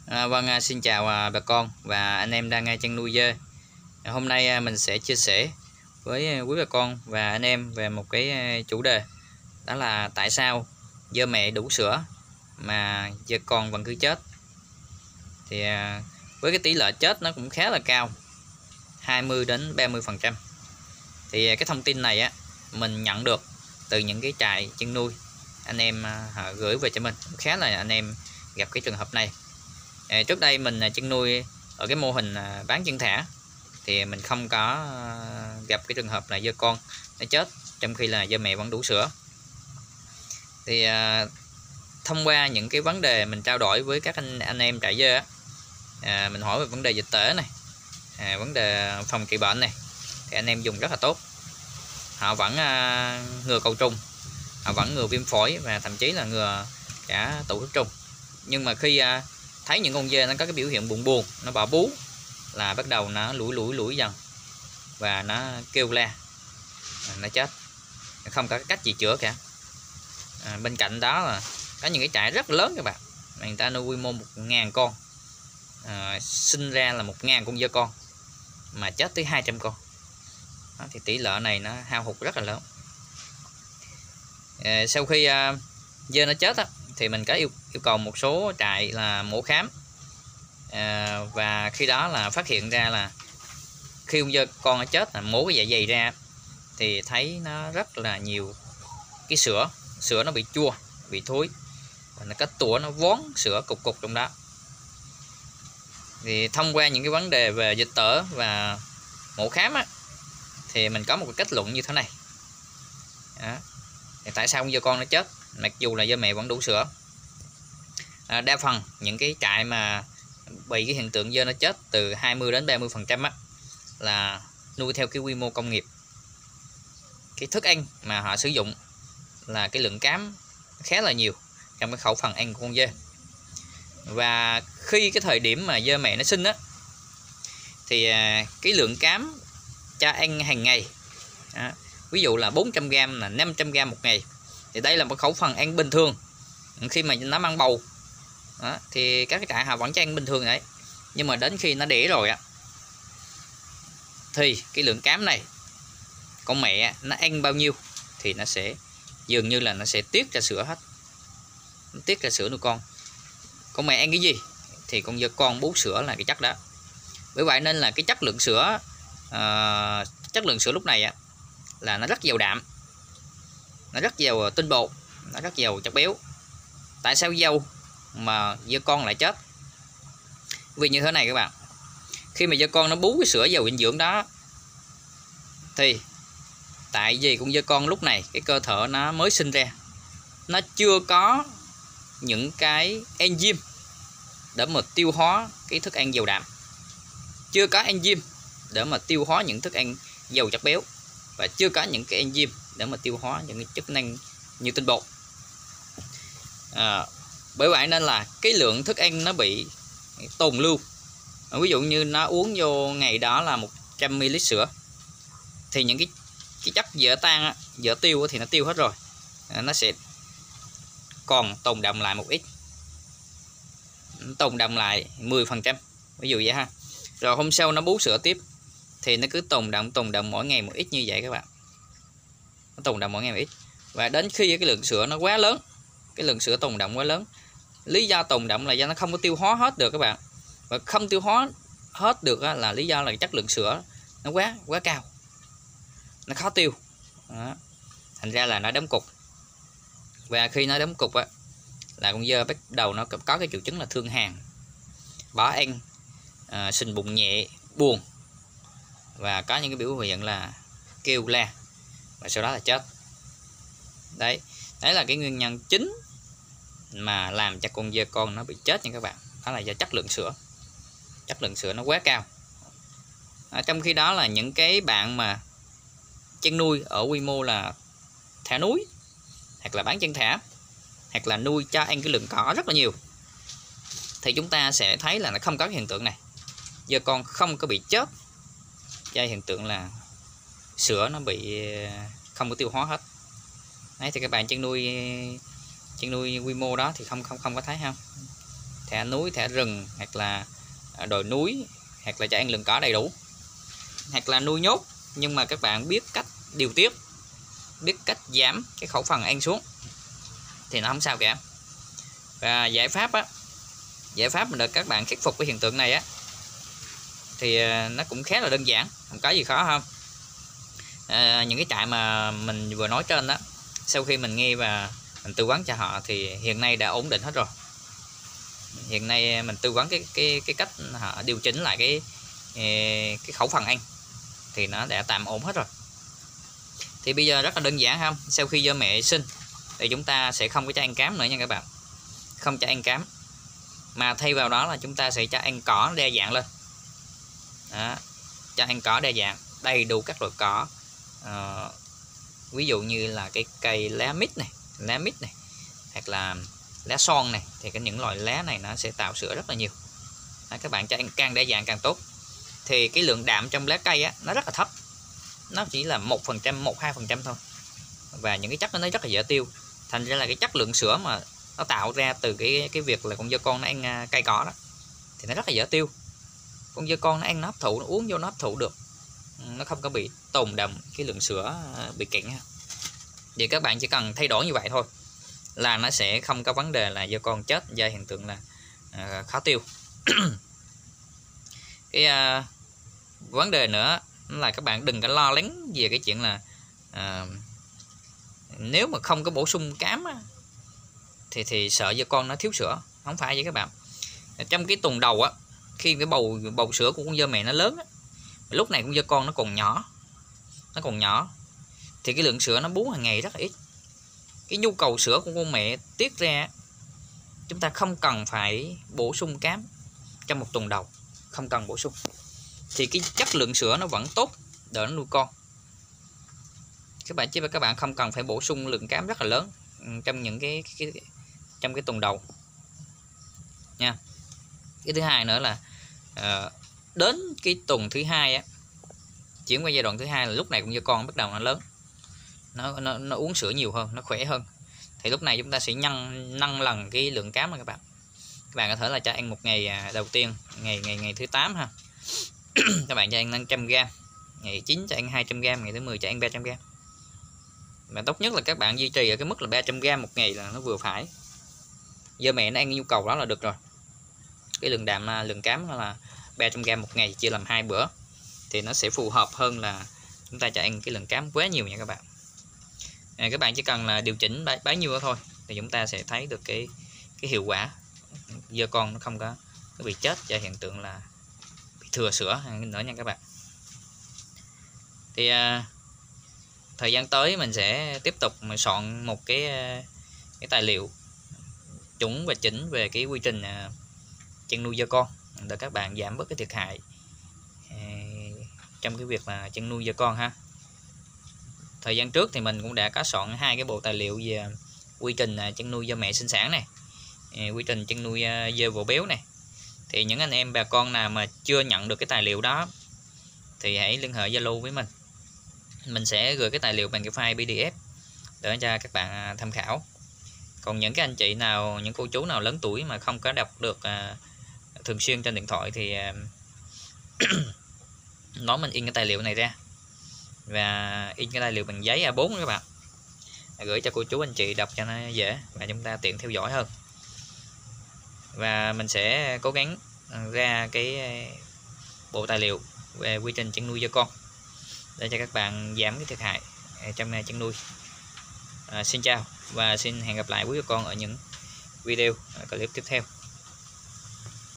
Xin chào bà con và anh em đang chăn nuôi dê. Hôm nay mình sẽ chia sẻ với quý bà con và anh em về một cái chủ đề, đó là tại sao dê mẹ đủ sữa mà dê con vẫn cứ chết. Thì với cái tỷ lệ chết nó cũng khá là cao, 20 đến 30%. Thì cái thông tin này mình nhận được từ những cái trại chăn nuôi anh em gửi về cho mình, khá là anh em gặp cái trường hợp này. Trước đây mình chăn nuôi ở cái mô hình bán chân thả thì mình không có gặp cái trường hợp là dê con nó chết trong khi là dê mẹ vẫn đủ sữa. Thì thông qua những cái vấn đề mình trao đổi với các anh em trại dê mình hỏi về vấn đề dịch tễ này, vấn đề phòng trị bệnh này, thì anh em dùng rất là tốt. Họ vẫn ngừa cầu trùng, họ vẫn ngừa viêm phổi và thậm chí là ngừa cả tụ huyết trùng. Nhưng mà khi thấy những con dê nó có cái biểu hiện buồn buồn, nó bỏ bú là bắt đầu nó lủi dần và nó kêu la, nó chết, không có cách gì chữa cả. Bên cạnh đó là có những cái trại rất lớn các bạn, người ta nuôi quy mô 1000 con, sinh ra là 1000 con dê con mà chết tới 200 con. Đó, thì tỷ lệ này nó hao hụt rất là lớn. Sau khi dê nó chết thì mình có yêu cầu một số trại là mổ khám, và khi đó là phát hiện ra là khi con dê con nó chết là mổ cái dạ dày ra thì thấy nó rất là nhiều cái sữa nó bị chua, bị thối, và nó cái tủa nó vón sữa cục trong đó. Thì thông qua những cái vấn đề về dịch tễ và mổ khám thì mình có một cái kết luận như thế này. Thì tại sao con dê con nó chết mặc dù là dê mẹ vẫn đủ sữa? Đa phần những cái trại mà bị cái hiện tượng dê nó chết từ 20 đến 30% là nuôi theo cái quy mô công nghiệp. Cái thức ăn mà họ sử dụng là cái lượng cám khá là nhiều trong cái khẩu phần ăn của con dê. Và khi cái thời điểm mà dê mẹ nó sinh thì cái lượng cám cho ăn hàng ngày, ví dụ là 400g là 500g một ngày, thì đây là một khẩu phần ăn bình thường khi mà nó mang bầu. Thì các cái trại họ vẫn cho ăn bình thường đấy, nhưng mà đến khi nó đẻ rồi thì cái lượng cám này con mẹ nó ăn bao nhiêu thì nó sẽ dường như là nó sẽ tiết ra sữa hết, nó tiết ra sữa nuôi con. Con mẹ ăn cái gì thì con dê con bú sữa là cái chất đó. Bởi vậy nên là cái chất lượng sữa lúc này là nó rất giàu đạm, nó rất giàu tinh bột, nó rất giàu chất béo. Tại sao giàu mà dê con lại chết? Vì như thế này các bạn, khi mà dê con nó bú cái sữa giàu dinh dưỡng đó thì tại vì con dê con lúc này cái cơ thể nó mới sinh ra, nó chưa có những cái enzyme để mà tiêu hóa cái thức ăn giàu đạm, chưa có enzyme để mà tiêu hóa những thức ăn giàu chất béo, và chưa có những cái enzyme để mà tiêu hóa những cái chức năng như tinh bột. Bởi vậy nên là cái lượng thức ăn nó bị tồn lưu. Ví dụ như nó uống vô ngày đó là 100ml sữa thì những cái chất dễ tan, dễ tiêu thì nó tiêu hết rồi, nó sẽ còn tồn đọng lại một ít, tồn đọng lại 10%, ví dụ vậy ha. Rồi hôm sau nó bú sữa tiếp thì nó cứ tồn đọng mỗi ngày một ít như vậy các bạn, nó tồn đọng mỗi ngày một ít. Và đến khi cái lượng sữa nó quá lớn, cái lượng sữa tồn đọng quá lớn, lý do tồn đọng là do nó không có tiêu hóa hết được các bạn, và không tiêu hóa hết được là lý do là chất lượng sữa nó quá cao, nó khó tiêu. Thành ra là nó đóng cục, và khi nó đóng cục là con dê bắt đầu nó có cái triệu chứng là thương hàn, bỏ ăn, sình bụng nhẹ, buồn, và có những cái biểu hiện là kêu la, và sau đó là chết. Đấy là cái nguyên nhân chính mà làm cho con dê con nó bị chết nha các bạn. Đó là do chất lượng sữa nó quá cao. Trong khi đó là những cái bạn mà chăn nuôi ở quy mô là thả núi, hoặc là bán chân thả, hoặc là nuôi cho ăn cái lượng cỏ rất là nhiều, thì chúng ta sẽ thấy là nó không có cái hiện tượng này. Dê con không có bị chết do hiện tượng là sữa nó bị không có tiêu hóa hết. Đấy, thì các bạn chăn nuôi quy mô đó thì không có thấy không. thả núi, thả rừng, hoặc là đồi núi, hoặc là cho ăn lợn cỏ đầy đủ, hoặc là nuôi nhốt, nhưng mà các bạn biết cách điều tiết, biết cách giảm cái khẩu phần ăn xuống thì nó không sao cả. Và giải pháp mà được các bạn khắc phục cái hiện tượng này thì nó cũng khá là đơn giản, không có gì khó không. Những cái trại mà mình vừa nói trên đó, sau khi mình nghe và mình tư vấn cho họ thì hiện nay đã ổn định hết rồi. Hiện nay mình tư vấn cái cách họ điều chỉnh lại cái khẩu phần ăn thì nó đã tạm ổn hết rồi. Thì bây giờ rất là đơn giản không? Sau khi do mẹ sinh thì chúng ta sẽ không có cho ăn cám nữa nha các bạn, không cho ăn cám, mà thay vào đó là chúng ta sẽ cho ăn cỏ đa dạng lên. Đó, cho ăn cỏ đa dạng, đầy đủ các loại cỏ. Ví dụ như là cái cây lá mít này, hoặc là lá son này, thì những loại lá này nó sẽ tạo sữa rất là nhiều. Các bạn cho ăn càng đa dạng càng tốt. Thì cái lượng đạm trong lá cây nó rất là thấp, nó chỉ là 1%, 1-2% thôi, và những cái chất nó rất là dễ tiêu. Thành ra là cái chất lượng sữa mà nó tạo ra từ cái việc là con dơ con nó ăn cây cỏ đó thì nó rất là dễ tiêu. Con dơ con nó ăn, nó hấp thụ, nó uống vô nó hấp thụ được, nó không có bị tồn đọng cái lượng sữa bị cạn. Thì các bạn chỉ cần thay đổi như vậy thôi là nó sẽ không có vấn đề là dơ con chết do hiện tượng là khó tiêu. Cái vấn đề nữa là các bạn đừng có lo lắng về cái chuyện là nếu mà không có bổ sung cám thì sợ dơ con nó thiếu sữa. Không phải vậy các bạn. Trong cái tuần đầu khi cái bầu sữa của con dơ mẹ nó lớn lúc này con dơ con nó còn nhỏ, thì cái lượng sữa nó bú hàng ngày rất là ít. Cái nhu cầu sữa của con mẹ tiết ra, chúng ta không cần phải bổ sung cám trong một tuần đầu, không cần bổ sung, thì cái chất lượng sữa nó vẫn tốt để nó nuôi con. Các bạn không cần phải bổ sung lượng cám rất là lớn trong những trong cái tuần đầu nha. Cái thứ hai nữa là đến cái tuần thứ hai chuyển qua giai đoạn thứ hai là lúc này cũng như con bắt đầu nó lớn, nó uống sữa nhiều hơn, nó khỏe hơn, thì lúc này chúng ta sẽ nâng lần cái lượng cám đó các bạn. Các bạn có thể là cho ăn một ngày đầu tiên, ngày thứ 8 ha. Các bạn cho ăn 500g, ngày 9 cho ăn 200g, ngày thứ 10 cho ăn 300g. Mà tốt nhất là các bạn duy trì ở cái mức là 300g một ngày là nó vừa phải. Giờ mẹ nó ăn nhu cầu đó là được rồi. Cái lượng đạm, lượng cám là 300g một ngày chia làm 2 bữa thì nó sẽ phù hợp hơn là chúng ta cho ăn cái lượng cám quá nhiều nha các bạn. Các bạn chỉ cần là điều chỉnh bấy nhiêu đó thôi thì chúng ta sẽ thấy được cái hiệu quả. Dơ con nó không có bị chết do hiện tượng là bị thừa sữa nữa nha các bạn. Thì thời gian tới mình sẽ tiếp tục soạn một cái tài liệu chuẩn và chỉnh về cái quy trình chăn nuôi dơ con để các bạn giảm bớt cái thiệt hại trong cái việc là chăn nuôi dơ con ha. Thời gian trước thì mình cũng đã có soạn 2 cái bộ tài liệu về quy trình chăn nuôi dơ mẹ sinh sản này, quy trình chăn nuôi dơ vỗ béo này. Thì những anh em bà con nào mà chưa nhận được cái tài liệu đó thì hãy liên hệ Zalo với mình sẽ gửi cái tài liệu bằng cái file PDF để cho các bạn tham khảo. Còn những cái anh chị nào, những cô chú nào lớn tuổi mà không có đọc được thường xuyên trên điện thoại thì nói mình in cái tài liệu này ra và in cái tài liệu bằng giấy A4 các bạn, gửi cho cô chú anh chị đọc cho nó dễ và chúng ta tiện theo dõi hơn. Và mình sẽ cố gắng ra cái bộ tài liệu về quy trình chăn nuôi dơ con để cho các bạn giảm cái thiệt hại trong chăn nuôi. Xin chào và xin hẹn gặp lại quý bà con ở những video clip tiếp theo.